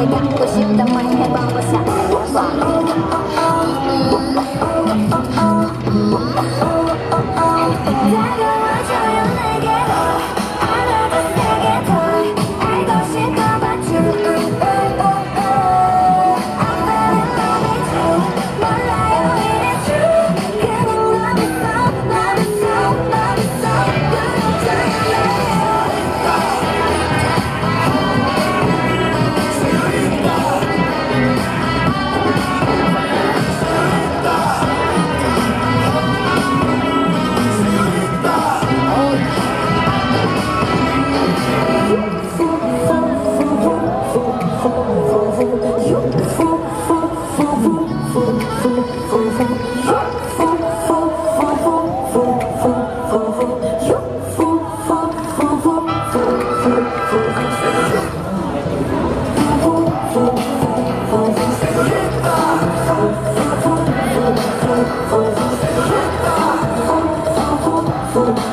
널 갖고 싶다만 해봐봐서 다가와줘요 내게로 하나 더 세게 더 알고 싶어 but you I'm very love with you 몰라요 it is true 그냥 love is so love is so love is so Oh,